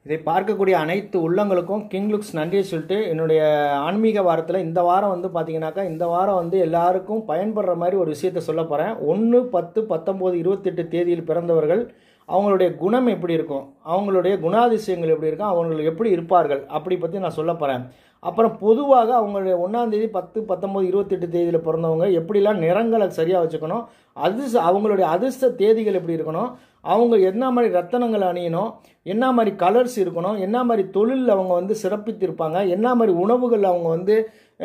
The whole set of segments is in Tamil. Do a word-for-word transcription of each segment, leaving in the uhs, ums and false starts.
இதை பார்க்கக்கூடிய அனைத்து உள்ளங்களுக்கும் கிங் லுக்ஸ் நன்றியை சொல்லிட்டு என்னுடைய ஆன்மீக வாரத்தில் இந்த வாரம் வந்து பார்த்தீங்கன்னாக்கா இந்த வாரம் வந்து எல்லாருக்கும் பயன்படுற மாதிரி ஒரு விஷயத்த சொல்ல போகிறேன். ஒன்று பத்து பத்தொம்போது இருபத்தெட்டு தேதியில் பிறந்தவர்கள் அவங்களுடைய குணம் எப்படி இருக்கும், அவங்களுடைய குணாதிசயங்கள் எப்படி இருக்கும், அவங்க எப்படி இருப்பார்கள் அப்படி பற்றி நான் சொல்ல போகிறேன். அப்புறம் பொதுவாக அவங்களுடைய ஒன்றாந்தேதி பத்து பத்தொம்போது இருபத்தெட்டு தேதியில் பிறந்தவங்க எப்படிலாம் நிறங்களை சரியாக வச்சுக்கணும், அதிர்ஷ்ட அவங்களுடைய அதிர்ஷ்ட தேதிகள் எப்படி இருக்கணும், அவங்க என்ன மாதிரி ரத்தனங்கள் அணியணும், என்ன மாதிரி கலர்ஸ் இருக்கணும், என்ன மாதிரி தொழிலில் அவங்க வந்து சிறப்பித்திருப்பாங்க, என்ன மாதிரி உணவுகள் அவங்க வந்து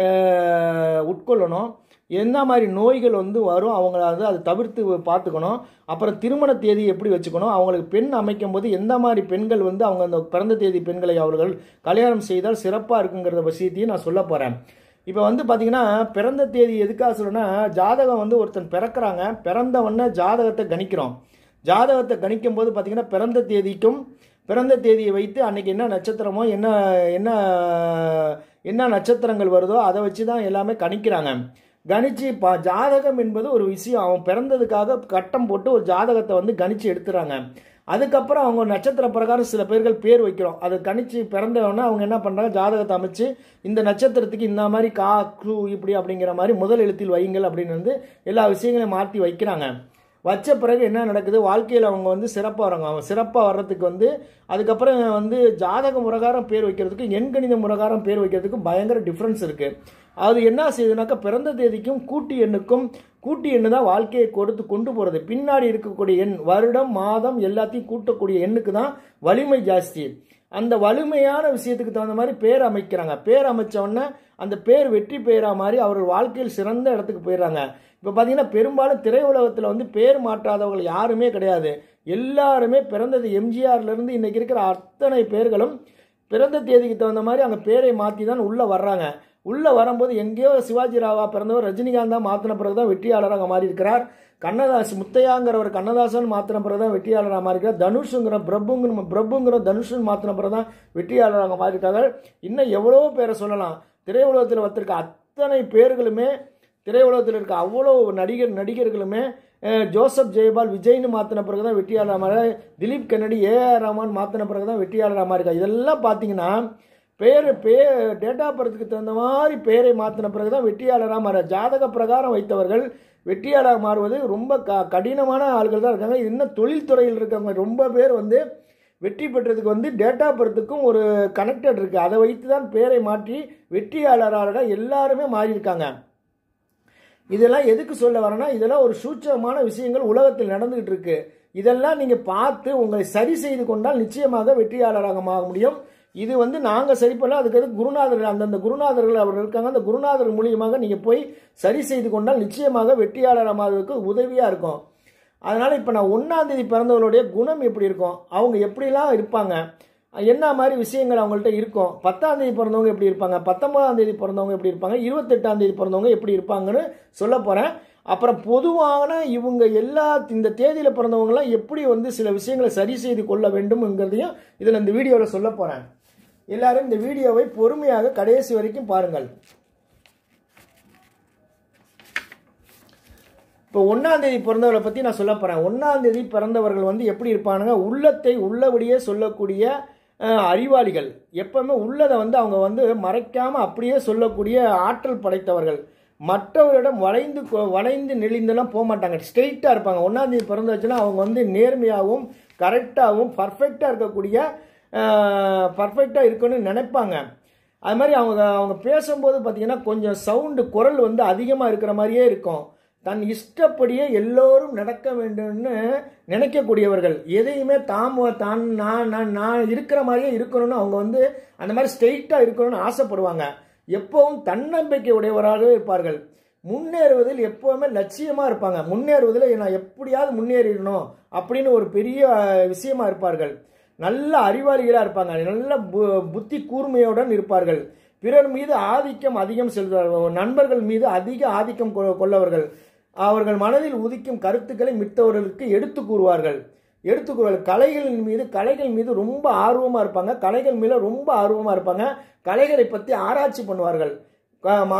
உட்கொள்ளணும், என்ன மாதிரி நோய்கள் வந்து வரும் அவங்கள வந்து அதை தவிர்த்து பார்த்துக்கணும். அப்புறம் திருமண தேதி எப்படி வச்சுக்கணும், அவங்களுக்கு பெண் அமைக்கும் போது எந்த மாதிரி பெண்கள் வந்து அவங்க அந்த பிறந்த தேதி பெண்களை அவர்கள் கல்யாணம் செய்தால் சிறப்பாக இருக்குங்கிறத விஷயத்தையும் நான் சொல்ல போகிறேன். இப்போ வந்து பார்த்திங்கன்னா பிறந்த தேதி எதுக்காக சொல்லணும்னா, ஜாதகம் வந்து ஒருத்தன் பிறக்கிறாங்க, பிறந்தவொடனே ஜாதகத்தை கணிக்கிறோம். ஜாதகத்தை கணிக்கும் போது பார்த்திங்கன்னா பிறந்த தேதிக்கும் பிறந்த தேதியை வைத்து அன்றைக்கி என்ன நட்சத்திரமோ என்ன என்ன என்ன நட்சத்திரங்கள் வருதோ அதை வச்சு தான் எல்லாமே கணிக்கிறாங்க. கணிச்சு பா ஜாதகம் என்பது ஒரு விஷயம், அவன் பிறந்ததுக்காக கட்டம் போட்டு ஒரு ஜாதகத்தை வந்து கணிச்சு எடுத்துறாங்க. அதுக்கப்புறம் அவங்க நட்சத்திர பிரகாரம் சில பேர்கள் பேர் வைக்கிறோம். அதை கணிச்சு பிறந்தவொடனே அவங்க என்ன பண்ணுறாங்க, ஜாதகத்தை அமைச்சு இந்த நட்சத்திரத்துக்கு இந்த மாதிரி கா க்ரூ இப்படி அப்படிங்கிற மாதிரி முதல் எழுத்தில் வையுங்கள் அப்படின்னு வந்து எல்லா விஷயங்களையும் மாற்றி வைக்கிறாங்க. வச்ச பிறகு என்ன நடக்குது, வாழ்க்கையில் அவங்க வந்து சிறப்பாக வராங்க. அவங்க சிறப்பாக வர்றதுக்கு வந்து அதுக்கப்புறம் வந்து ஜாதக முறைகாரம் பேர் வைக்கிறதுக்கு எண்கணித முறைகாரம் பேர் வைக்கிறதுக்கு பயங்கர டிஃப்ரென்ஸ் இருக்குது. அது என்ன செய்யுதுனாக்கா, பிறந்த தேதிக்கும் கூட்டி எண்ணுக்கும் கூட்டி எண்ணு தான் வாழ்க்கையை கொடுத்து கொண்டு போகிறது. பின்னாடி இருக்கக்கூடிய எண் வருடம் மாதம் எல்லாத்தையும் கூட்டக்கூடிய எண்ணுக்கு தான் வலிமை ஜாஸ்தி. அந்த வலிமையான விஷயத்துக்கு தகுந்த மாதிரி பேர் அமைக்கிறாங்க. பேர் அமைச்சோடனே அந்த பேர் வெற்றி பெயராக மாதிரி அவர்கள் வாழ்க்கையில் சிறந்த இடத்துக்கு போயிடுறாங்க. இப்போ பார்த்தீங்கன்னா பெரும்பாலும் திரையுலகத்தில் வந்து பேர் மாற்றாதவர்கள் யாருமே கிடையாது. எல்லாருமே பிறந்தது எம்ஜிஆர்லேருந்து இன்றைக்கி இருக்கிற அத்தனை பேர்களும் பிறந்த தேதிக்கு தகுந்த மாதிரி அவங்க பேரை மாற்றி தான் உள்ளே வர்றாங்க. உள்ளே வரும்போது எங்கேயோ சிவாஜி ராவா பிறந்தவர் ரஜினிகாந்த் தான் மாற்றின பிறகு தான் வெற்றியாளராக மாறி இருக்கிறார். கண்ணதாஸ் முத்தையாங்கிறவர் கண்ணதாசன் மாற்றின பிறகு தான் வெற்றியாளராக மாறி இருக்கிறார். தனுஷுங்கிற பிரபுங்கிற பிரபுங்கிற தனுஷன் மாற்றின பிறகு தான் வெற்றியாளராக மாறி இருக்காங்க. இன்னும் எவ்வளோ பேரை சொல்லலாம். திரையுலகத்தில் வந்திருக்க அத்தனை பேர்களுமே, திரையுலகத்தில் இருக்க அவ்வளோ நடிகர் நடிகர்களுமே ஜோசப் ஜெயபால் விஜய்னு மாற்றின பிறகு தான் வெற்றியாளராக மாறி, Dileep Kennedy A R Rahman மாற்றின பிறகு தான் வெற்றியாளராக மாறிக்கா. இதெல்லாம் பார்த்தீங்கன்னா பேர் பே டேட் ஆஃப் பர்த்துக்கு தகுந்த மாதிரி பேரை மாற்றின பிறகு தான் வெற்றியாளராக மாற. ஜாதக பிரகாரம் வைத்தவர்கள் வெற்றியாளராக மாறுவது ரொம்ப க கடினமான ஆள்கள் தான் இருக்காங்க. இன்னும் தொழில்துறையில் இருக்கவங்க ரொம்ப பேர் வந்து வெற்றி பெற்றதுக்கு வந்து டேட் ஆஃப் பர்த்துக்கும் ஒரு கனெக்டட் இருக்குது. அதை வைத்து தான் பேரை மாற்றி வெற்றியாளராக எல்லாருமே மாறியிருக்காங்க. இதெல்லாம் எதுக்கு சொல்ல வரேன்னா, இதெல்லாம் ஒரு சூட்சமான விஷயங்கள் உலகத்தில் நடந்துகிட்டு இருக்கு. இதெல்லாம் நீங்கள் பார்த்து உங்களை சரி செய்து கொண்டால் நிச்சயமாக வெற்றியாளராக ஆக முடியும். இது வந்து நாங்கள் சரி பண்ணலாம், அதுக்கு குருநாதர்கள் அந்தந்த குருநாதர்கள் அவர்கள் இருக்காங்க. அந்த குருநாதர் மூலியமாக நீங்கள் போய் சரி செய்து கொண்டால் நிச்சயமாக வெற்றியாளராக உதவியாக இருக்கும். அதனால் இப்போ நான் ஒன்றாந்தேதி பிறந்தவர்களுடைய குணம் எப்படி இருக்கும், அவங்க எப்படிலாம் இருப்பாங்க, என்ன மாதிரி விஷயங்கள் அவங்கள்ட்ட இருக்கும், பத்தாம் தேதி பிறந்தவங்க எப்படி இருப்பாங்க, பத்தொன்பதாம் தேதி பிறந்தவங்க எப்படி இருப்பாங்க, இருபத்தெட்டாம் தேதி பிறந்தவங்க எப்படி இருப்பாங்கன்னு சொல்ல போகிறேன். அப்புறம் பொதுவான இவங்க எல்லா இந்த தேதியில் பிறந்தவங்களாம் எப்படி வந்து சில விஷயங்களை சரி செய்து கொள்ள வேண்டும்ங்கிறதையும் இதில் இந்த வீடியோவில் சொல்ல போகிறேன். எல்லாரும் இந்த வீடியோவை பொறுமையாக கடைசி வரைக்கும் பாருங்கள். இப்போ ஒன்றாம் தேதி பிறந்தவர்களை பற்றி நான் சொல்ல போகிறேன். ஒன்றாம் தேதி பிறந்தவர்கள் வந்து எப்படி இருப்பானுங்க, உள்ளத்தை உள்ளபடியே சொல்லக்கூடிய அறிவாளிகள். எப்பவுமே உள்ளதை வந்து அவங்க வந்து மறைக்காமல் அப்படியே சொல்லக்கூடிய ஆற்றல் படைத்தவர்கள். மற்றவரிடம் வளைந்து வளைந்து நெளிந்தெல்லாம் போக மாட்டாங்க, ஸ்ட்ரெயிட்டாக இருப்பாங்க. ஒன்றாம் தேதி பிறந்து வச்சுன்னா அவங்க வந்து நேர்மையாகவும் கரெக்டாகவும் பர்ஃபெக்டாக இருக்கக்கூடிய பர்ஃபெக்டாக இருக்குன்னு நினைப்பாங்க. அது மாதிரி அவங்க அவங்க பேசும்போது பார்த்திங்கன்னா கொஞ்சம் சவுண்டு குரல் வந்து அதிகமாக இருக்கிற மாதிரியே இருக்கும். தன் இஷ்டப்படியே எல்லோரும் நடக்க வேண்டும்னு நினைக்கக்கூடியவர்கள். எதையுமே தாம் தான் நான் நான் நான் இருக்கிற மாதிரியே இருக்கணும்னு அவங்க வந்து அந்த மாதிரி ஸ்ட்ரெயிட்டாக இருக்கணும்னு ஆசைப்படுவாங்க. எப்பவும் தன்னம்பிக்கை உடையவராகவே இருப்பார்கள். முன்னேறுவதில் எப்போவுமே லட்சியமாக இருப்பாங்க. முன்னேறுவதில் நான் எப்படியாவது முன்னேறிடணும் அப்படின்னு ஒரு பெரிய விஷயமா இருப்பார்கள். நல்ல அறிவாளிகளாக இருப்பாங்க, நல்ல பு புத்தி கூர்மையுடன் இருப்பார்கள். பிறர் மீது ஆதிக்கம் அதிகம் செலுத்துவார்கள், நண்பர்கள் மீது அதிக ஆதிக்கம் கொள்ளவர்கள். அவர்கள் மனதில் உதிக்கும் கருத்துக்களை மித்தவர்களுக்கு எடுத்து கூறுவார்கள் எடுத்து கூறுவார்கள் கலைகளின் மீது கலைகள் மீது ரொம்ப ஆர்வமாக இருப்பாங்க. கலைகள் மீது ரொம்ப ஆர்வமாக இருப்பாங்க. கலைகளை பற்றி ஆராய்ச்சி பண்ணுவார்கள்.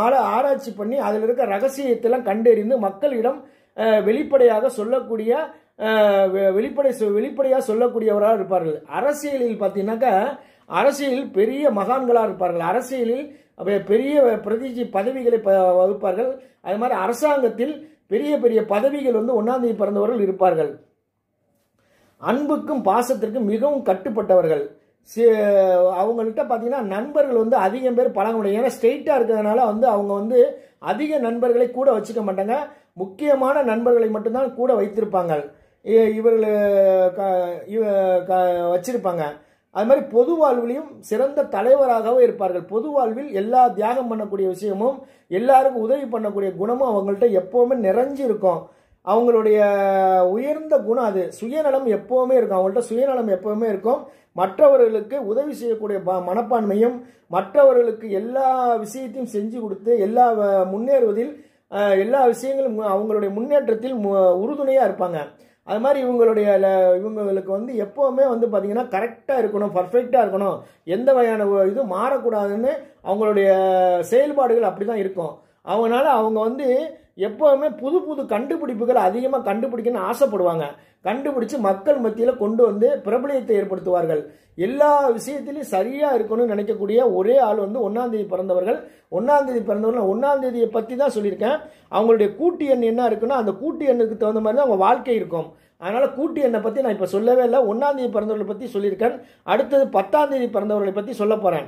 ஆராய்ச்சி பண்ணி அதில் இருக்க ரகசியத்தெல்லாம் கண்டறிந்து மக்களிடம் வெளிப்படையாக சொல்லக்கூடிய வெளிப்படை வெளிப்படையாக சொல்லக்கூடியவராக இருப்பார்கள். அரசியலில் பார்த்தீங்கன்னாக்கா அரசியலில் பெரிய மகான்களாக இருப்பார்கள். அரசியலில் பெரிய பிரதிஜி பதவிகளை வகுப்பார்கள். அது மாதிரி அரசாங்கத்தில் பெரிய பெரிய பதவிகள் வந்து ஒன்றாம் தேதி பிறந்தவர்கள் இருப்பார்கள். அன்புக்கும் பாசத்திற்கும் மிகவும் கட்டுப்பட்டவர்கள். அவங்கள்ட்ட பார்த்தீங்கன்னா நண்பர்கள் வந்து அதிகம் பேர் பழக முடியும். ஏன்னா ஸ்ட்ரெயிட்டாக இருக்கிறதுனால வந்து அவங்க வந்து அதிக நண்பர்களை கூட வச்சுக்க மாட்டாங்க. முக்கியமான நண்பர்களை மட்டும்தான் கூட வைத்திருப்பாங்க, இவர்கள் வச்சிருப்பாங்க. அது மாதிரி பொது வாழ்விலையும் சிறந்த தலைவராகவே இருப்பார்கள். பொது வாழ்வில் எல்லா தியாகம் பண்ணக்கூடிய விஷயமும் எல்லாருக்கும் உதவி பண்ணக்கூடிய குணமும் அவங்கள்ட்ட எப்போவுமே நிறைஞ்சு இருக்கும். அவங்களுடைய உயர்ந்த குணம் அது. சுயநலம் எப்போவுமே இருக்கும், அவங்கள்ட்ட சுயநலம் எப்போவுமே இருக்கும். மற்றவர்களுக்கு உதவி செய்யக்கூடிய மனப்பான்மையும் மற்றவர்களுக்கு எல்லா விஷயத்தையும் செஞ்சு கொடுத்து எல்லா முன்னேறுவதில் எல்லா விஷயங்களும் அவங்களுடைய முன்னேற்றத்தில் உறுதுணையாக இருப்பாங்க. அது மாதிரி இவங்களுடைய இவங்களுக்கு வந்து எப்போவுமே வந்து பார்த்தீங்கன்னா கரெக்டாக இருக்கணும், பர்ஃபெக்டாக இருக்கணும், எந்த வகையான இது மாறக்கூடாதுன்னு அவங்களுடைய செயல்பாடுகள் அப்படி தான் இருக்கும். அவங்களால அவங்க வந்து எப்போவுமே புது புது கண்டுபிடிப்புகளை அதிகமாக கண்டுபிடிக்கணும்னு ஆசைப்படுவாங்க. கண்டுபிடிச்சு மக்கள் மத்தியில் கொண்டு வந்து பிரபலியத்தை ஏற்படுத்துவார்கள். எல்லா விஷயத்திலையும் சரியாக இருக்கணும்னு நினைக்கக்கூடிய ஒரே ஆள் வந்து ஒன்றாம் தேதி பிறந்தவர்கள். ஒன்றாம் தேதி பிறந்தவர்கள் ஒன்றாம் தேதியை பற்றி தான் சொல்லியிருக்கேன். அவங்களுடைய கூட்டு எண் என்ன இருக்குன்னா அந்த கூட்டு எண்ணுக்கு தகுந்த மாதிரி தான் அவங்க வாழ்க்கை இருக்கும். அதனால் கூட்டு எண்ணை பற்றி நான் இப்போ சொல்லவே இல்லை. ஒன்றாம் தேதி பிறந்தவர்களை பற்றி சொல்லியிருக்கேன். அடுத்தது பத்தாம் தேதி பிறந்தவர்களை பற்றி சொல்ல போகிறேன்.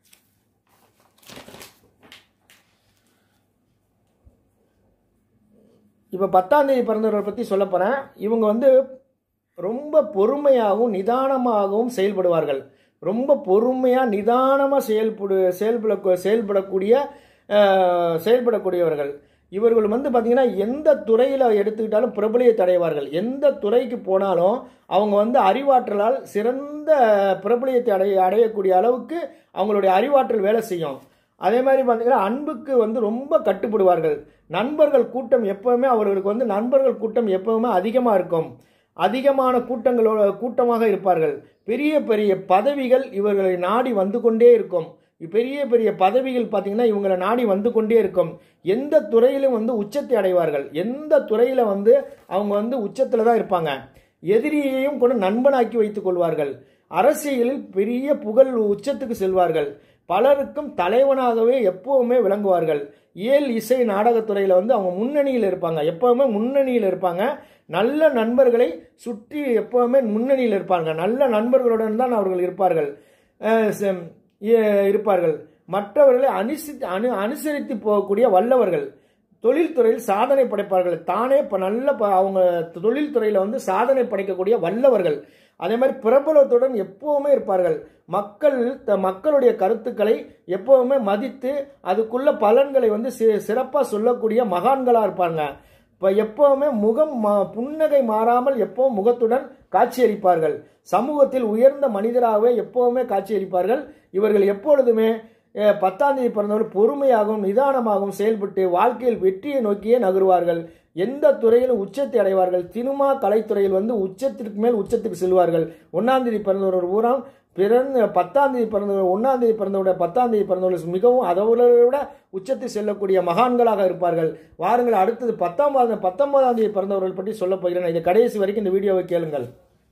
இப்போ பத்தாம் தேதி பிறந்தவர்களை பற்றி சொல்ல போகிறேன். இவங்க வந்து ரொம்ப பொறுமையாகவும் நிதானமாகவும் செயல்படுவார்கள். ரொம்ப பொறுமையாக நிதானமாக செயல்படு செயல்பட செயல்படக்கூடிய செயல்படக்கூடியவர்கள். இவர்கள் வந்து பார்த்திங்கன்னா எந்த துறையில் எடுத்துக்கிட்டாலும் பிரபலியத்தை அடைவார்கள். எந்த துறைக்கு போனாலும் அவங்க வந்து அறிவாற்றலால் சிறந்த பிரபலியத்தை அடைய அடையக்கூடிய அளவுக்கு அவங்களுடைய அறிவாற்றல் வேலை செய்யும். அதே மாதிரி பார்த்தீங்கன்னா அன்புக்கு வந்து ரொம்ப கட்டுப்படுவார்கள். நண்பர்கள் கூட்டம் எப்போவுமே அவர்களுக்கு வந்து நண்பர்கள் கூட்டம் எப்போவுமே அதிகமாக இருக்கும். அதிகமான கூட்டங்களோட கூட்டமாக இருப்பார்கள். பெரிய பெரிய பதவிகள் இவர்களை நாடி வந்து கொண்டே இருக்கும். பெரிய பெரிய பதவிகள் பார்த்தீங்கன்னா இவங்களை நாடி வந்து கொண்டே இருக்கும். எந்த துறையிலும் வந்து உச்சத்தை அடைவார்கள். எந்த துறையில் வந்து அவங்க வந்து உச்சத்தில் தான் இருப்பாங்க. எதிரியையும் கூட நண்பனாக்கி வைத்துக் கொள்வார்கள். அரசியலில் பெரிய புகழ் உச்சத்துக்கு செல்வார்கள். பலருக்கும் தலைவனாகவே எப்போவுமே விளங்குவார்கள். இயல் இசை நாடகத்துறையில் வந்து அவங்க முன்னணியில் இருப்பாங்க. எப்போவுமே முன்னணியில் இருப்பாங்க. நல்ல நண்பர்களை சுற்றி எப்போவுமே முன்னணியில் இருப்பாங்க. நல்ல நண்பர்களுடன் தான் அவர்கள் இருப்பார்கள் இருப்பார்கள் மற்றவர்களை அனுசி அனு அனுசரித்து போகக்கூடிய வல்லவர்கள். தொழில்துறையில் சாதனை படைப்பார்கள். தானே இப்போ நல்ல அவங்க தொழில்துறையில் வந்து சாதனை படைக்கக்கூடிய வல்லவர்கள். அதே மாதிரி பிரபலத்துடன் எப்போவுமே இருப்பார்கள். மக்கள் மக்களுடைய கருத்துக்களை எப்போவுமே மதித்து அதுக்குள்ள பலன்களை வந்து சிறப்பாக சொல்லக்கூடிய மகான்களாக இருப்பாங்க. இப்போ எப்போவுமே முகம் புன்னகை மாறாமல் எப்பவும் முகத்துடன் காட்சியளிப்பார்கள். சமூகத்தில் உயர்ந்த மனிதராகவே எப்போவுமே காட்சியளிப்பார்கள். இவர்கள் எப்பொழுதுமே பத்தாம் தேதி பிறந்தவர்கள் பொறுமையாகவும் நிதானமாகவும் செயல்பட்டு வாழ்க்கையில் வெற்றியை நோக்கியே நகருவார்கள். எந்த துறையிலும் உச்சத்தை அடைவார்கள். சினிமா கலைத்துறையில் வந்து உச்சத்திற்கு மேல் உச்சத்துக்கு செல்வார்கள். ஒன்றாம் தேதி பிறந்தவர்கள் பூரா பிறந்த பத்தாம் தேதி பிறந்தவர்கள் ஒன்றாம் தேதி பிறந்தவருடைய பத்தாம் தேதி பிறந்தவர்கள் மிகவும் அதோட விட உச்சத்தை செல்லக்கூடிய மகான்களாக இருப்பார்கள். வாருங்கள், அடுத்தது பத்தொன்பதாம் பத்தொன்பதாம் தேதி பிறந்தவர்கள் பற்றி சொல்ல போகிறேன். இதை கடைசி வரைக்கும் இந்த வீடியோவை கேளுங்கள்.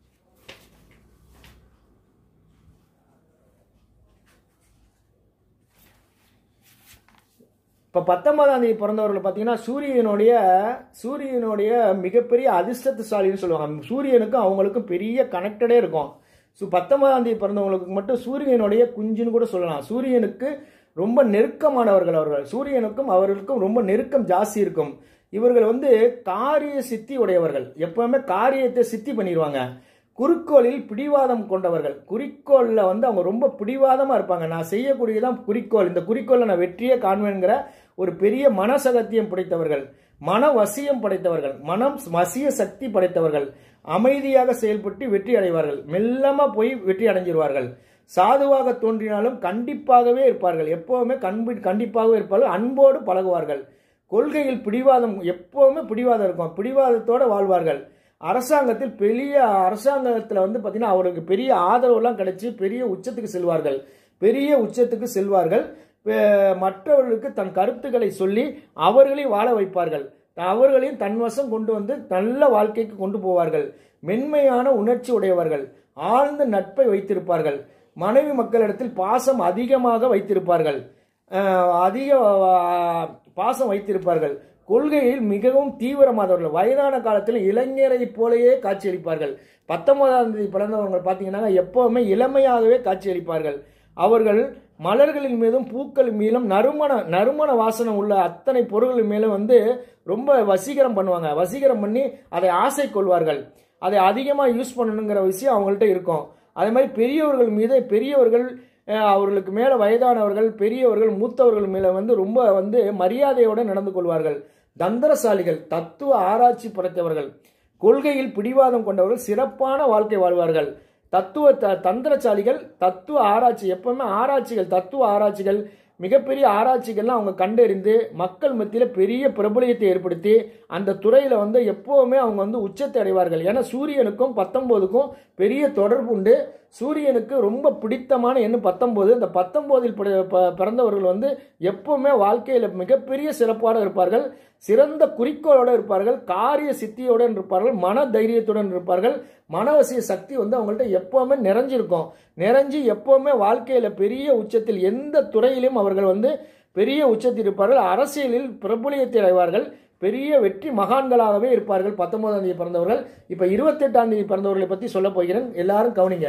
இப்போ பத்தொன்பதாம் தேதி பிறந்தவர்கள் பார்த்தீங்கன்னா சூரியனுடைய சூரியனுடைய மிகப்பெரிய அதிர்ஷ்டசாலின்னு சொல்லுவாங்க. சூரியனுக்கும் அவங்களுக்கும் பெரிய கனெக்டடே இருக்கும். ஸோ பத்தொன்பதாம் தேதி பிறந்தவங்களுக்கு மட்டும் சூரியனுடைய குஞ்சுன்னு கூட சொல்லலாம். சூரியனுக்கு ரொம்ப நெருக்கமானவர்கள் அவர்கள். சூரியனுக்கும் அவர்களுக்கும் ரொம்ப நெருக்கம் ஜாஸ்தி இருக்கும். இவர்கள் வந்து காரிய சித்தி உடையவர்கள். எப்பவுமே காரியத்தை சித்தி பண்ணிடுவாங்க. குறிக்கோளில் பிடிவாதம் கொண்டவர்கள். குறிக்கோளில் வந்து அவங்க ரொம்ப பிடிவாதமாக இருப்பாங்க. நான் செய்யக்கூடியதான் குறிக்கோள், இந்த குறிக்கோளை நான் வெற்றியே காண்பேங்கிற ஒரு பெரிய மனசகத்தியம் படைத்தவர்கள். மன வசியம் படைத்தவர்கள். மனம் வசிய சக்தி படைத்தவர்கள். அமைதியாக செயல்பட்டு வெற்றி அடைவார்கள். மெல்லமாக போய் வெற்றி அடைஞ்சிருவார்கள். சாதுவாக தோன்றினாலும் கண்டிப்பாகவே இருப்பார்கள். எப்போவுமே கண்பி கண்டிப்பாகவே இருப்பார்கள். அன்போடு பழகுவார்கள். கொள்கையில் பிடிவாதம், எப்போவுமே பிடிவாதம் இருக்கும். பிடிவாதத்தோடு வாழ்வார்கள். அரசாங்கத்தில் பெரிய அரசாங்கத்தில் வந்து பார்த்தீங்கன்னா அவருக்கு பெரிய ஆதரவுலாம் கிடைச்சி பெரிய உச்சத்துக்கு செல்வார்கள். பெரிய உச்சத்துக்கு செல்வார்கள். மற்றவர்களுக்கு தன் கருத்துக்களை சொல்லி அவர்களை வாழ வைப்பார்கள். அவர்களையும் தன்வசம் கொண்டு வந்து நல்ல வாழ்க்கைக்கு கொண்டு போவார்கள். மென்மையான உணர்ச்சி உடையவர்கள், ஆழ்ந்த நட்பை வைத்திருப்பார்கள், மனைவி மக்களிடத்தில் பாசம் அதிகமாக வைத்திருப்பார்கள், அதிக பாசம் வைத்திருப்பார்கள், கொள்கையில் மிகவும் தீவிரமானவர்கள், வயதான காலத்தில் இளைஞரை போலேயே காட்சியளிப்பார்கள். பத்தொன்பதாம் தேதி பிறந்தவர்கள் பார்த்தீங்கன்னா எப்பவுமே இளமையாகவே காட்சியளிப்பார்கள். அவர்கள் மலர்களின் மீதும் பூக்கள் மீதும் நறுமண நறுமண வாசனை உள்ள அத்தனை பொருள்கள் மேலும் வந்து ரொம்ப வசீகரம் பண்ணுவாங்க. வசீகரம் பண்ணி அதை ஆசை கொள்வார்கள். அதை அதிகமாக யூஸ் பண்ணணுங்கிற விஷயம் அவங்கள்ட்ட இருக்கும். அதே மாதிரி பெரியவர்கள் மீது பெரியவர்கள் அவர்களுக்கு மேலே வயதானவர்கள் பெரியவர்கள் மூத்தவர்கள் மேலே வந்து ரொம்ப வந்து மரியாதையோடு நடந்து கொள்வார்கள். தந்திரசாலிகள், தத்துவ ஆராய்ச்சி படைத்தவர்கள், கொள்கையில் பிடிவாதம் கொண்டவர்கள் சிறப்பான வாழ்க்கை வாழ்வார்கள். தத்துவ த தந்திரசாலிகள், தத்துவ ஆராய்ச்சி, எப்பவுமே ஆராய்ச்சிகள், தத்துவ ஆராய்ச்சிகள், மிகப்பெரிய ஆராய்ச்சிகள்லாம் அவங்க கண்டறிந்து மக்கள் மத்தியில் பெரிய பிரபலியத்தை ஏற்படுத்தி அந்த துறையில் வந்து எப்போவுமே அவங்க வந்து உச்சத்தை அடைவார்கள். ஏன்னா சூரியனுக்கும் பத்தொம்போதுக்கும் பெரிய தொடர்பு உண்டு. சூரியனுக்கு ரொம்ப பிடித்தமான எண்ணு பத்தொம்போது. இந்த பத்தொம்போதில் பிறந்தவர்கள் வந்து எப்பவுமே வாழ்க்கையில் மிகப்பெரிய சிறப்பாக இருப்பார்கள். சிறந்த குறிக்கோளோடு இருப்பார்கள், காரிய சித்தியோடு இருப்பார்கள், மன தைரியத்துடன் இருப்பார்கள். மனவசிய சக்தி வந்து அவங்கள்ட்ட எப்பவுமே நிறைஞ்சிருக்கும். நிறைஞ்சி எப்பவுமே வாழ்க்கையில் பெரிய உச்சத்தில் எந்த துறையிலும் அவர்கள் வந்து பெரிய உச்சத்தில் இருப்பார்கள். அரசியலில் பிரபலியத்தை அடைவார்கள். பெரிய வெற்றி மகான்களாகவே இருப்பார்கள் பத்தொன்பதாம் தேதி பிறந்தவர்கள். இப்போ இருபத்தெட்டாம் தேதி பிறந்தவர்களை பற்றி சொல்ல போகிறேன், எல்லாரும் கவனிங்க.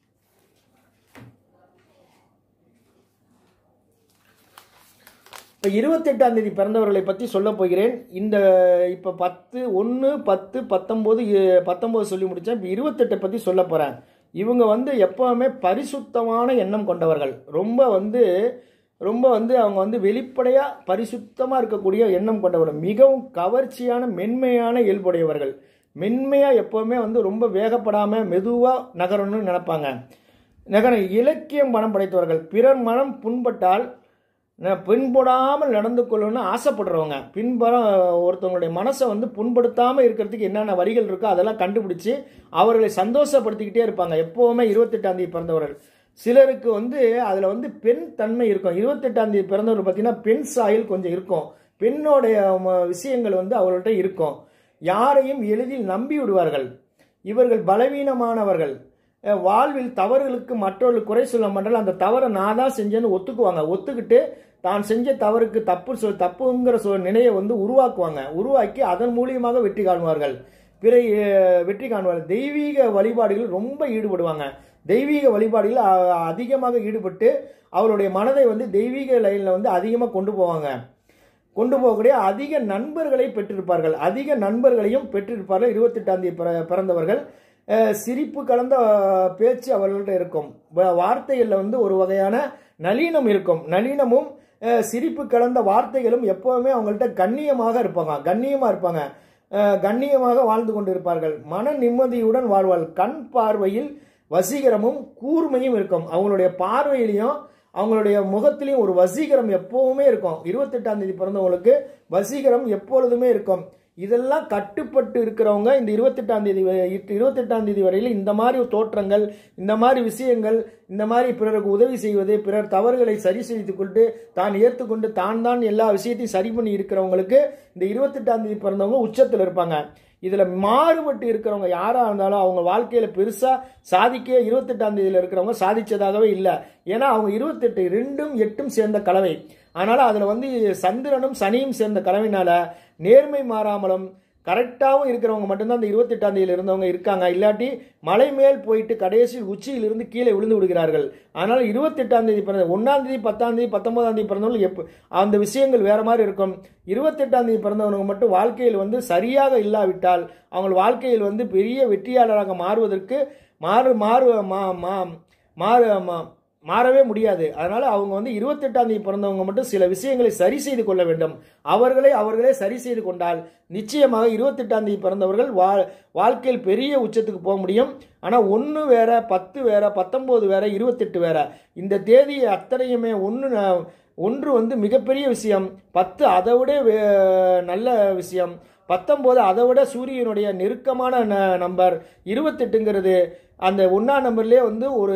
இப்போ இருபத்தெட்டாம் தேதி பிறந்தவர்களை பற்றி சொல்ல போகிறேன். இந்த இப்போ பத்து ஒன்று பத்து பத்தொம்போது பத்தொம்போது சொல்லி முடித்தேன். இப்போ இருபத்தெட்டை பற்றி சொல்ல போகிறேன். இவங்க வந்து எப்போவுமே பரிசுத்தமான எண்ணம் கொண்டவர்கள். ரொம்ப வந்து ரொம்ப வந்து அவங்க வந்து வெளிப்படையாக பரிசுத்தமாக இருக்கக்கூடிய எண்ணம் கொண்டவர்கள். மிகவும் கவர்ச்சியான மென்மையான இயல்புடையவர்கள். மென்மையாக எப்போவுமே வந்து ரொம்ப வேகப்படாமல் மெதுவாக நகரணும்னு நினைப்பாங்க. நகர இலக்கியம் மனம் படைத்தவர்கள். பிறர் மனம் புண்பட்டால் பின்படாமல் நடந்து கொள்ளணும்னு ஆசைப்படுறவங்க. பின்புறம் ஒருத்தவங்களுடைய மனசை வந்து புண்படுத்தாமல் இருக்கிறதுக்கு என்னென்ன வரிகள் இருக்கோ அதெல்லாம் கண்டுபிடிச்சி அவர்களை சந்தோஷப்படுத்திக்கிட்டே இருப்பாங்க. எப்போவுமே இருபத்தெட்டாம் தேதி பிறந்தவர்கள். சிலருக்கு வந்து அதில் வந்து பெண் தன்மை இருக்கும். இருபத்தெட்டாம் தேதி பிறந்தவர்கள் பார்த்தீங்கன்னா பெண் சாயல் கொஞ்சம் இருக்கும். பெண்ணோடைய விஷயங்கள் வந்து அவர்கள்ட்ட இருக்கும். யாரையும் எளிதில் நம்பி விடுவார்கள். இவர்கள் பலவீனமானவர்கள். வாழ்வில் தவறுகளுக்கு மற்றவர்கள் குறை சொல்ல மாட்டால் அந்த தவறை நான் தான் செஞ்சேன்னு ஒத்துக்குவாங்க. ஒத்துக்கிட்டு தான் செஞ்ச தவறுக்கு தப்பு சொல் தப்புங்கிற சொல் நிலையை வந்து உருவாக்குவாங்க. உருவாக்கி அதன் மூலியமாக வெற்றி காணுவார்கள். பிற வெற்றி காணுவார்கள். தெய்வீக வழிபாடுகள் ரொம்ப ஈடுபடுவாங்க. தெய்வீக வழிபாடுகள் அதிகமாக ஈடுபட்டு அவருடைய மனதை வந்து தெய்வீக லைனில் வந்து அதிகமாக கொண்டு போவாங்க. கொண்டு போகக்கூடிய அதிக நண்பர்களை பெற்றிருப்பார்கள். அதிக நண்பர்களையும் பெற்றிருப்பார்கள். இருபத்தெட்டாம் தேதி பிறந்தவர்கள். சிரிப்பு கலந்த பேச்சு அவர்கள்ட்ட இருக்கும். வார்த்தைகளில் வந்து ஒரு வகையான நளினம் இருக்கும். நளினமும் சிரிப்பு கலந்த வார்த்தைகளும் எப்போவுமே அவங்கள்ட்ட கண்ணியமாக இருப்பாங்க. கண்ணியமாக இருப்பாங்க. கண்ணியமாக வாழ்ந்து கொண்டு இருப்பார்கள். மன நிம்மதியுடன் வாழ்வார்கள். கண் பார்வையில் வசீகரமும் கூர்மையும் இருக்கும். அவங்களுடைய பார்வையிலையும் அவங்களுடைய முகத்திலையும் ஒரு வசீகரம் எப்பவுமே இருக்கும். இருபத்தெட்டாம் தேதி பிறந்தவங்களுக்கு வசீகரம் எப்பொழுதுமே இருக்கும். இதெல்லாம் கட்டுப்பட்டு இருக்கிறவங்க இந்த இருபத்தெட்டாம் தேதி இருபத்தெட்டாம் தேதி வரையில் இந்த மாதிரி தோற்றங்கள், இந்த மாதிரி விஷயங்கள், இந்த மாதிரி பிறருக்கு உதவி செய்வது, பிறர் தவறுகளை சரி செய்து கொண்டு தான் ஏற்றுக்கொண்டு தான் தான் எல்லா விஷயத்தையும் சரி பண்ணி இருக்கிறவங்களுக்கு இந்த இருபத்தெட்டாம் தேதி பிறந்தவங்க உச்சத்தில் இருப்பாங்க. இதில் மாறுபட்டு இருக்கிறவங்க யாராக இருந்தாலும் அவங்க வாழ்க்கையில் பெருசாக சாதிக்க இருபத்தெட்டாம் தேதியில் இருக்கிறவங்க சாதித்ததாகவே இல்லை. ஏன்னா அவங்க இருபத்தெட்டு ரெண்டும் எட்டும் சேர்ந்த கலவை. அதனால் அதில் வந்து சந்திரனும் சனியும் சேர்ந்த கலவையினால நேர்மை மாறாமலும் கரெக்டாகவும் இருக்கிறவங்க மட்டும்தான் அந்த இருபத்தெட்டாம் தேதியில் இருந்தவங்க இருக்காங்க. இல்லாட்டி மலை மேல் போயிட்டு கடைசியில் உச்சியிலிருந்து கீழே விழுந்து விடுகிறார்கள். அதனால் இருபத்தெட்டாம் தேதி பிறந்த ஒன்றாம் தேதி பத்தாம் தேதி பத்தொன்பதாம் தேதி பிறந்தவங்க எப்போ அந்த விஷயங்கள் வேறு மாதிரி இருக்கும். இருபத்தெட்டாம் தேதி பிறந்தவங்க மட்டும் வாழ்க்கையில் வந்து சரியாக இல்லாவிட்டால் அவங்க வாழ்க்கையில் வந்து பெரிய வெற்றியாளராக மாறுவதற்கு மாறு மாறு மா மாறு மாறவே முடியாது. அதனால் அவங்க வந்து இருபத்தெட்டாம் தேதி பிறந்தவங்க மட்டும் சில விஷயங்களை சரி செய்து கொள்ள வேண்டும். அவர்களை அவர்களே சரி செய்து கொண்டால் நிச்சயமாக இருபத்தெட்டாம் தேதி பிறந்தவர்கள் வா வாழ்க்கையில் பெரிய உச்சத்துக்கு போக முடியும். ஆனால் ஒன்று வேற, பத்து வேற, பத்தொம்போது வேற, இருபத்தெட்டு வேற. இந்த தேதி அத்தனையுமே ஒன்று ஒன்று வந்து மிகப்பெரிய விஷயம். பத்து அதை விட நல்ல விஷயம். பத்தொம்போது அதை விட சூரியனுடைய நெருக்கமான நம்பர். இருபத்தெட்டுங்கிறது அந்த ஒன்றாம் நம்பர்லேயே வந்து ஒரு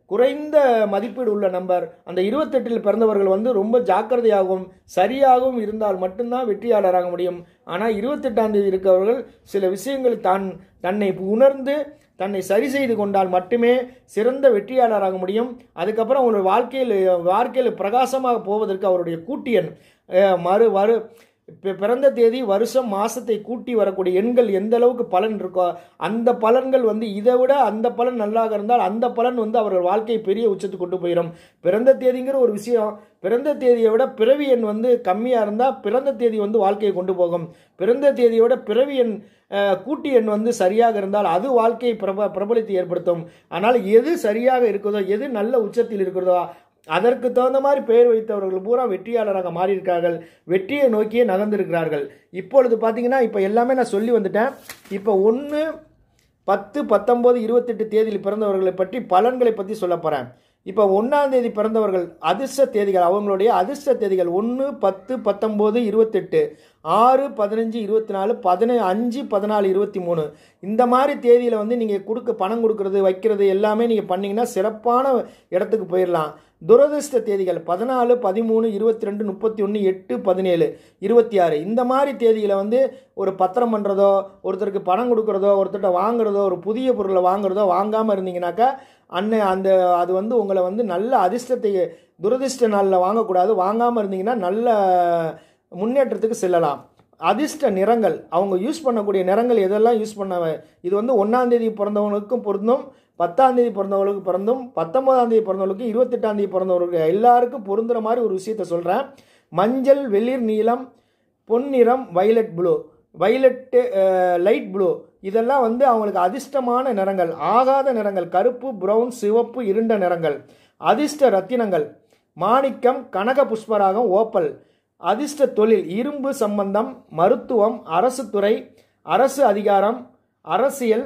குறைந்த மதிப்பீடு உள்ள நம்பர். அந்த இருபத்தெட்டில் பிறந்தவர்கள் வந்து ரொம்ப ஜாக்கிரதையாகவும் சரியாகவும் இருந்தால் மட்டும்தான் வெற்றியாளராக முடியும். ஆனால் இருபத்தெட்டாம் தேதி இருக்கவர்கள் சில விஷயங்கள் தான் தன்னை உணர்ந்து தன்னை சரி செய்து கொண்டால் மட்டுமே சிறந்த வெற்றியாளராக முடியும். அதுக்கப்புறம் அவங்களுடைய வாழ்க்கையில் வாழ்க்கையில் பிரகாசமாக போவதற்கு அவருடைய கூட்டியன் மறு வரு பிறந்த தேதி வருஷம் மாசத்தை கூட்டி வரக்கூடிய எண்கள் எந்த அளவுக்கு பலன் இருக்கோ அந்த பலன்கள் வந்து இதை விட அந்த பலன் நல்லாக இருந்தால் அந்த பலன் வந்து அவர்கள் வாழ்க்கையை பெரிய உச்சத்துக்கு கொண்டு போயிடும். பிறந்த தேதிங்கிற ஒரு விஷயம், பிறந்த தேதியை விட பிறவி எண் வந்து கம்மியாக இருந்தால் பிறந்த தேதி வந்து வாழ்க்கையை கொண்டு போகும். பிறந்த தேதியை விட பிறவி எண் கூட்டி எண் வந்து சரியாக இருந்தால் அது வாழ்க்கையை பிரப பிரபலத்தை ஏற்படுத்தும். ஆனால் எது சரியாக இருக்கிறதோ எது நல்ல உச்சத்தில் இருக்கிறதோ அதற்கு தகுந்த மாதிரி பெயர் வைத்தவர்கள் பூரா வெற்றியாளராக மாறியிருக்கிறார்கள், வெற்றியை நோக்கியே நகர்ந்திருக்கிறார்கள். இப்பொழுது பார்த்தீங்கன்னா இப்போ எல்லாமே நான் சொல்லி வந்துட்டேன். இப்போ ஒன்று பத்து பத்தொம்போது இருபத்தெட்டு தேதியில் பிறந்தவர்களை பற்றி பலன்களை பற்றி சொல்ல போகிறேன். இப்போ ஒன்றாம் தேதி பிறந்தவர்கள் அதிர்ஷ்ட தேதிகள், அவங்களுடைய அதிர்ஷ்ட தேதிகள் ஒன்று பத்து பத்தொம்போது இருபத்தெட்டு ஆறு பதினஞ்சு இருபத்தி நாலு பதின அஞ்சு பதினாலு இருபத்தி மூணு இந்த மாதிரி தேதியில் வந்து நீங்கள் கொடுக்க பணம் கொடுக்கறது வைக்கிறது எல்லாமே நீங்கள் பண்ணிங்கன்னா சிறப்பான இடத்துக்கு போயிடலாம். துரதிர்ஷ்ட தேதிகள் பதினாலு பதிமூணு இருபத்தி ரெண்டு முப்பத்தி ஒன்று எட்டு பதினேழு இருபத்தி ஆறு இந்த மாதிரி தேதிகளை வந்து ஒரு பத்திரம் பண்ணுறதோ ஒருத்தருக்கு பணம் கொடுக்குறதோ ஒருத்தர்கிட்ட வாங்குறதோ ஒரு புதிய பொருளை வாங்குறதோ வாங்காமல் இருந்தீங்கன்னாக்கா அன்னை அந்த அது வந்து உங்களை வந்து நல்ல அதிர்ஷ்டத்தை துரதிர்ஷ்ட நாளில் வாங்கக்கூடாது. வாங்காமல் இருந்தீங்கன்னா நல்ல முன்னேற்றத்துக்கு செல்லலாம். அதிர்ஷ்ட நிறங்கள், அவங்க யூஸ் பண்ணக்கூடிய நிறங்கள் எதெல்லாம் யூஸ் பண்ண, இது வந்து ஒன்றாம் தேதி பிறந்தவங்களுக்கும் பொருந்தும், பத்தாம் தேதி பிறந்தவங்களுக்கு பிறந்தும், பத்தொன்பதாம் தேதி பிறந்தவங்களுக்கு, இருபத்தெட்டாம் தேதி பிறந்தவங்களுக்கு எல்லாருக்கும் பொருந்துற மாதிரி ஒரு விஷயத்த சொல்கிறேன். மஞ்சள், வெளிர் நீலம், பொன்னிறம், violet blue, violet light blue இதெல்லாம் வந்து அவங்களுக்கு அதிர்ஷ்டமான நிறங்கள். ஆகாத நிறங்கள் கருப்பு, பிரவுன், சிவப்பு, இருண்ட நிறங்கள். அதிர்ஷ்ட ரத்தினங்கள் மாணிக்கம், கனக புஷ்பராகம், ஓப்பல். அதிர்ஷ்ட தொழில் இரும்பு சம்பந்தம், மருத்துவம், அரசு துறை, அரசு அதிகாரம், அரசியல்,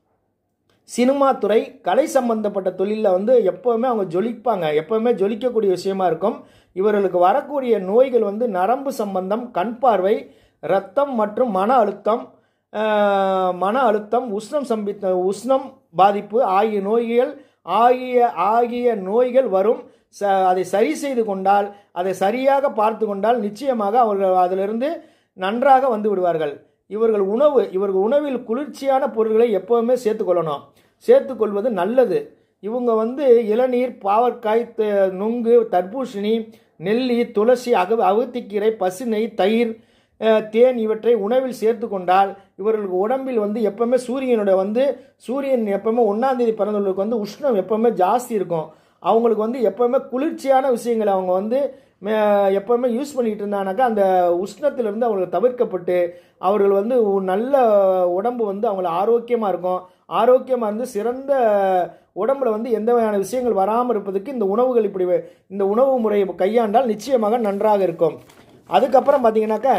சினிமா துறை, கலை சம்பந்தப்பட்ட தொழிலில் வந்து எப்போவுமே அவங்க ஜொலிப்பாங்க, எப்போவுமே ஜொலிக்கக்கூடிய விஷயமா இருக்கும். இவர்களுக்கு வரக்கூடிய நோய்கள் வந்து நரம்பு சம்பந்தம், கண் பார்வை, இரத்தம் மற்றும் மன அழுத்தம், மன அழுத்தம், உஷ்ணம் சம்பித்த உஷ்ணம் பாதிப்பு ஆகிய நோய்கள் ஆகிய ஆகிய நோய்கள் வரும். ச அதை சரி செய்து கொண்டால், அதை சரியாக பார்த்து கொண்டால் நிச்சயமாக அவர்கள் அதிலிருந்து நன்றாக வந்து விடுவார்கள். இவர்கள் உணவு இவர்கள் உணவில் குளிர்ச்சியான பொருட்களை எப்போவுமே சேர்த்துக்கொள்ளணும், சேர்த்துக்கொள்வது நல்லது. இவங்க வந்து இளநீர், பாவற்காய், நுங்கு, தர்பூசணி, நெல்லி, துளசி, அக அகத்திக்கீரை, பசுனை, தயிர், தேன் இவற்றை உணவில் சேர்த்து கொண்டால் இவர்களுக்கு உடம்பில் வந்து எப்பவுமே சூரியனோட வந்து சூரியன் எப்பவுமே ஒன்றாம் தேதி பிறந்தவர்களுக்கு வந்து உஷ்ணம் எப்பவுமே ஜாஸ்தி இருக்கும். அவங்களுக்கு வந்து எப்பவுமே குளிர்ச்சியான விஷயங்களை அவங்க வந்து எப்பவுமே யூஸ் பண்ணிட்டு இருந்தாங்கனாக்கா அந்த உஷ்ணத்திலிருந்து அவங்களுக்கு தவிர்க்கப்பட்டு அவர்கள் வந்து நல்ல உடம்பு வந்து அவங்கள ஆரோக்கியமாக இருக்கும். ஆரோக்கியமாக இருந்து சிறந்த உடம்புல வந்து எந்த வகையான விஷயங்கள் வராமல் இருப்பதுக்கு இந்த உணவுகள் இப்படி இந்த உணவு முறையை கையாண்டால் நிச்சயமாக நன்றாக இருக்கும். அதுக்கப்புறம் பார்த்தீங்கன்னாக்கா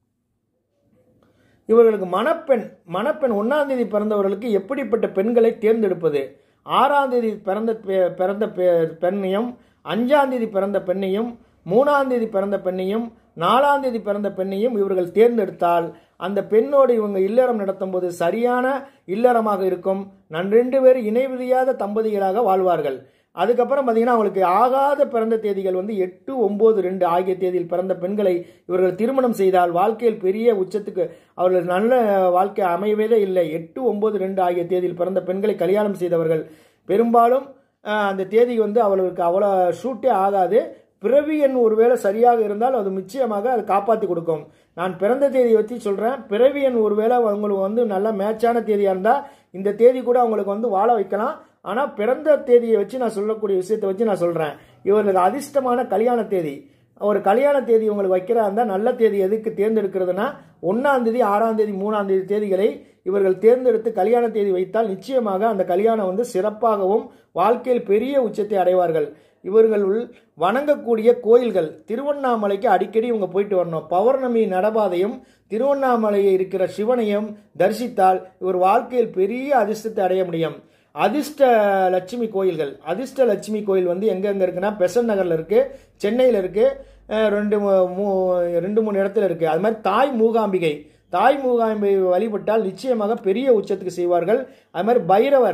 இவர்களுக்கு மணப்பெண் மணப்பெண் ஒன்றாம் தேதி பிறந்தவர்களுக்கு எப்படிப்பட்ட பெண்களை தேர்ந்தெடுப்பது, ஆறாம் தேதி பிறந்த பிறந்த பெண்ணையும், அஞ்சாம் தேதி பிறந்த பெண்ணையும், மூணாம் தேதி பிறந்த பெண்ணையும், நாலாம் தேதி பிறந்த பெண்ணையும் இவர்கள் தேர்ந்தெடுத்தால் அந்த பெண்ணோடு இவங்க இல்லறம் நடத்தும் போது சரியான இல்லறமாக இருக்கும். நான் ரெண்டு பேர் இணைவிரியாத தம்பதிகளாக வாழ்வார்கள். அதுக்கப்புறம் பார்த்தீங்கன்னா அவங்களுக்கு ஆகாத பிறந்த தேதிகள் வந்து எட்டு ஒம்பது ரெண்டு ஆகிய தேதியில் பிறந்த பெண்களை இவர்கள் திருமணம் செய்தால் வாழ்க்கையில் பெரிய உச்சத்துக்கு அவர்கள் நல்ல வாழ்க்கை அமைவதே இல்லை. எட்டு ஒம்பது ரெண்டு ஆகிய தேதியில் பிறந்த பெண்களை கல்யாணம் செய்தவர்கள் பெரும்பாலும் அந்த தேதி வந்து அவர்களுக்கு அவ்வளோ ஷூட்டே ஆகாது. பிறவி எண் ஒருவேளை சரியாக இருந்தால் அது நிச்சயமாக அதை காப்பாற்றி கொடுக்கும். நான் பிறந்த தேதியை வச்சு சொல்கிறேன். பிறவி எண் ஒருவேளை அவங்களுக்கு வந்து நல்ல மேட்சான தேதியாக இருந்தால் இந்த தேதி கூட அவங்களுக்கு வந்து வாழ வைக்கலாம். ஆனால் பிறந்த தேதியை வச்சு நான் சொல்லக்கூடிய விஷயத்தை வச்சு நான் சொல்கிறேன். இவர்களுக்கு அதிர்ஷ்டமான கல்யாண தேதி, ஒரு கல்யாண தேதி உங்களுக்கு வைக்கிறா இருந்தால் நல்ல தேதி எதுக்கு தேர்ந்தெடுக்கிறதுனா ஒன்றாம் தேதி, ஆறாம் தேதி, மூணாம் தேதி தேதிகளை இவர்கள் தேர்ந்தெடுத்து கல்யாண தேதி வைத்தால் நிச்சயமாக அந்த கல்யாணம் வந்து சிறப்பாகவும் வாழ்க்கையில் பெரிய உச்சத்தை அடைவார்கள். இவர்கள் வணங்கக்கூடிய கோயில்கள், திருவண்ணாமலைக்கு அடிக்கடி இவங்க போயிட்டு வரணும். பௌர்ணமி நடபாதையும் திருவண்ணாமலையை இருக்கிற சிவனையும் தரிசித்தால் இவர் வாழ்க்கையில் பெரிய அதிர்ஷ்டத்தை அடைய முடியும். அதிர்ஷ்ட லட்சுமி கோயில்கள், அதிர்ஷ்ட லட்சுமி கோயில் வந்து எங்கெங்கே இருக்குன்னா பெசன் நகரில் இருக்குது, சென்னையில் இருக்குது, ரெண்டு மூ ரெண்டு மூணு இடத்துல இருக்குது. அது மாதிரி தாய் மூகாம்பிகை, தாய் மூகாம்பிகை வழிபட்டால் நிச்சயமாக பெரிய உச்சத்துக்கு செய்வார்கள். அது மாதிரி பைரவர்,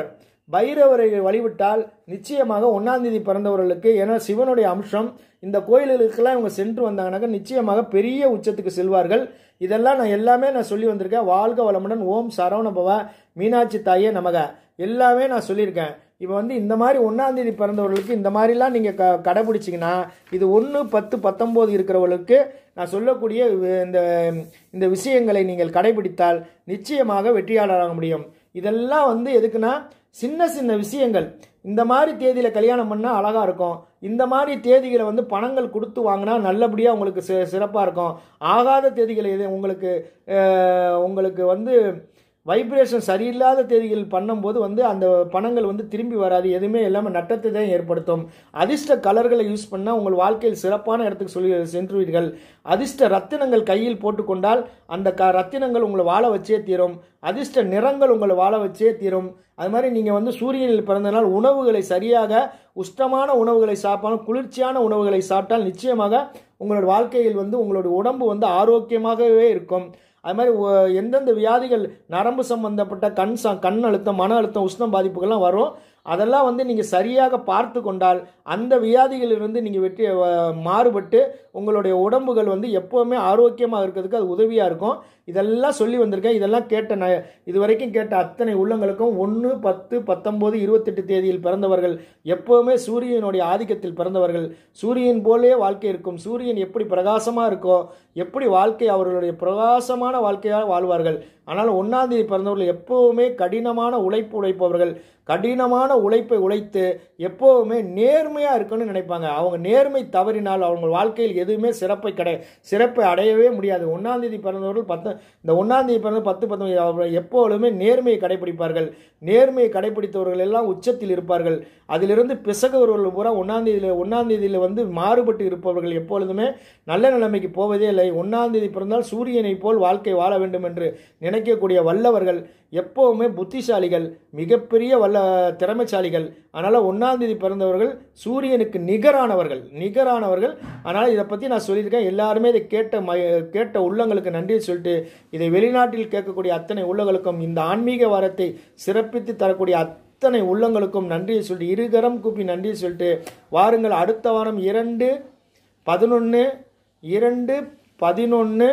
பைரவரை வழிவிட்டால் நிச்சயமாக ஒன்றாம் தேதி பிறந்தவர்களுக்கு, ஏன்னா சிவனுடைய அம்சம், இந்த கோயில்களுக்கெல்லாம் இவங்க சென்று வந்தாங்கன்னாக்க நிச்சயமாக பெரிய உச்சத்துக்கு செல்வார்கள். இதெல்லாம் நான் எல்லாமே நான் சொல்லி வந்திருக்கேன். வாழ்க வளமுடன். ஓம் சரவணபவ. மீனாட்சி தாயே நமக. எல்லாமே நான் சொல்லியிருக்கேன். இப்போ வந்து இந்த மாதிரி ஒன்றாம் தேதி பிறந்தவர்களுக்கு இந்த மாதிரிலாம் நீங்கள் க கடைபிடிச்சிங்கன்னா, இது ஒன்று பத்து பத்தொம்போது இருக்கிறவர்களுக்கு நான் சொல்லக்கூடிய இந்த இந்த விஷயங்களை நீங்கள் கடைபிடித்தால் நிச்சயமாக வெற்றியாளராக முடியும். இதெல்லாம் வந்து எதுக்குன்னா, சின்ன சின்ன விஷயங்கள். இந்த மாதிரி தேதியில் கல்யாணம் பண்ணால் அழகாக இருக்கும், இந்த மாதிரி தேதிகளை வந்து பணங்கள் கொடுத்து வாங்கினா நல்லபடியாக உங்களுக்கு சி சிறப்பாக இருக்கும். ஆகாத தேதிகளை எது உங்களுக்கு உங்களுக்கு வந்து வைப்ரேஷன் சரியில்லாத தேதிகள் பண்ணும்போது வந்து அந்த பணங்கள் வந்து திரும்பி வராது. எதுவுமே எல்லாமே நட்டத்தை தான் ஏற்படுத்தும். அதிர்ஷ்ட கலர்களை யூஸ் பண்ணால் உங்கள் வாழ்க்கையில் சிறப்பான இடத்துக்கு சொல்லி சென்றுவீர்கள். அதிர்ஷ்ட ரத்தினங்கள் கையில் போட்டுக்கொண்டால் அந்த க ரத்தினங்கள் உங்களை வாழ வச்சே தீரும். அதிர்ஷ்ட நிறங்கள் உங்களை வாழ வச்சே தீரும். அது மாதிரி நீங்கள் வந்து சூரியனில் பிறந்தனால் உணவுகளை சரியாக உஷ்டமான உணவுகளை சாப்பிட்டாலும், குளிர்ச்சியான உணவுகளை சாப்பிட்டால் நிச்சயமாக உங்களோட வாழ்க்கையில் வந்து உங்களோட உடம்பு வந்து ஆரோக்கியமாகவே இருக்கும். அது மாதிரி எந்தெந்த வியாதிகள், நரம்பு சம்பந்தப்பட்ட கண் ச கண் அழுத்தம், மன அழுத்தம், உஷ்ணம் பாதிப்புகள்லாம் வரும், அதெல்லாம் வந்து நீங்கள் சரியாக பார்த்து கொண்டால் அந்த வியாதிகளிலிருந்து நீங்கள் வெற்றி மாறுபட்டு உங்களுடைய உடம்புகள் வந்து எப்போவுமே ஆரோக்கியமாக இருக்கிறதுக்கு அது உதவியாக இருக்கும். இதெல்லாம் சொல்லி வந்திருக்கேன். இதெல்லாம் கேட்ட ந இது வரைக்கும் கேட்ட அத்தனை உள்ளங்களுக்கும் ஒன்று பத்து பத்தொம்போது இருபத்தெட்டு தேதியில் பிறந்தவர்கள், எப்போவுமே சூரியனுடைய ஆதிக்கத்தில் பிறந்தவர்கள், சூரியன் போலே வாழ்க்கை இருக்கும். சூரியன் எப்படி பிரகாசமாக இருக்கோ, எப்படி வாழ்க்கை அவர்களுடைய பிரகாசமான வாழ்க்கையாக வாழ்வார்கள். ஆனால் ஒன்றாம் தேதி பிறந்தவர்கள் எப்போவுமே கடினமான உழைப்பு உழைப்பவர்கள். கடினமான உழைப்பை உழைத்து எப்போவுமே நேர்மையாக இருக்குன்னு நினைப்பாங்க. அவங்க நேர்மை தவறினால் அவங்க வாழ்க்கையில் எதுவுமே சிறப்பை கடை சிறப்பை அடையவே முடியாது. ஒன்றாம் தேதி பிறந்தவர்கள் பத்து இந்த ஒன்றாம் தேதி பிறந்த பத்து பத்தொன்பது எப்பொழுதுமே நேர்மையை கடைபிடிப்பார்கள். நேர்மையை கடைபிடித்தவர்கள் எல்லாம் உச்சத்தில் இருப்பார்கள். அதிலிருந்து பிசகுவர்கள் பூரா ஒன்றாம் தேதியில் ஒன்றாம் தேதியில் வந்து மாறுபட்டு இருப்பவர்கள் எப்பொழுதுமே நல்ல நிலைமைக்கு போவதே இல்லை. ஒன்றாம் தேதி பிறந்தால் சூரியனை போல் வாழ்க்கை வாழ வேண்டும் என்று நினைக்கக்கூடிய வல்லவர்கள், எப்போவுமே புத்திசாலிகள், மிகப்பெரிய வல்ல திறமைசாலிகள். அதனால் ஒன்றாம் தேதி பிறந்தவர்கள் சூரியனுக்கு நிகரானவர்கள் நிகரானவர்கள் அதனால் இதை பற்றி நான் சொல்லியிருக்கேன். எல்லாருமே இதை கேட்ட ம கேட்ட உள்ளங்களுக்கு நன்றி சொல்லிட்டு, இதை வெளிநாட்டில் கேட்கக்கூடிய அத்தனை உள்ளங்களுக்கும், இந்த ஆன்மீக வாரத்தை சிறப்பித்து தரக்கூடிய அத்தனை உள்ளங்களுக்கும் நன்றியை சொல்லிட்டு, இருகரம் கூப்பி நன்றி சொல்லிட்டு, வாருங்கள் அடுத்த வாரம் இரண்டு பதினொன்று இரண்டு பதினொன்று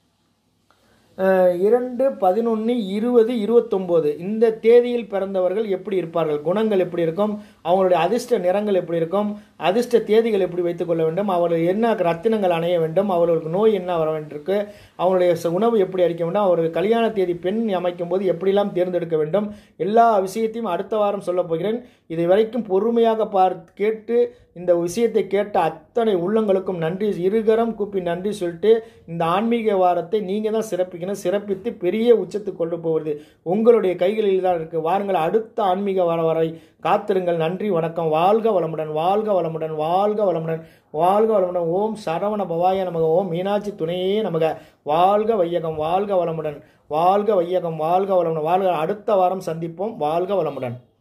இரண்டு பதினொன்று இருபது இருபத்தொம்போது இந்த தேதியில் பிறந்தவர்கள் எப்படி இருப்பார்கள், குணங்கள் எப்படி இருக்கும், அவங்களுடைய அதிர்ஷ்ட நிறங்கள் எப்படி இருக்கும், அதிர்ஷ்ட தேதிகள் எப்படி வைத்துக்கொள்ள வேண்டும், அவர்கள் என்ன ரத்தினங்கள் அணைய வேண்டும், அவர்களுக்கு நோய் என்ன வர வேண்டியிருக்கு, அவங்களுடைய உணவு எப்படி அளிக்க வேண்டும், அவர்கள் கல்யாண தேதி பெண் அமைக்கும் போது எப்படிலாம் தேர்ந்தெடுக்க வேண்டும், எல்லா விஷயத்தையும் அடுத்த வாரம் சொல்ல போகிறேன். இதை வரைக்கும் பொறுமையாக பார்த்து கேட்டு இந்த விஷயத்தை கேட்ட அத்தனை உள்ளங்களுக்கும் நன்றி, இருகரம் கூப்பி நன்றி சொல்லிட்டு, இந்த ஆன்மீக வாரத்தை நீங்கள் தான் சிறப்பிக்கணும். சிறப்பித்து பெரிய உச்சத்துக்கு கொண்டு போவது உங்களுடைய கைகளில் தான் இருக்குது. வாருங்கள் அடுத்த ஆன்மீக வார வரை காத்திருங்கள். நன்றி, வணக்கம். வாழ்க வளமுடன், வாழ்க வளமுடன், வாழ்க வளமுடன், வாழ்க வளமுடன். ஓம் சரவண பவாய நமக. ஓம் மீனாட்சி துணையே நமக. வாழ்க வையகம், வாழ்க வளமுடன், வாழ்க வையகம், வாழ்க வளமுடன். வாழ்க அடுத்த வாரம் சந்திப்போம். வாழ்க வளமுடன்.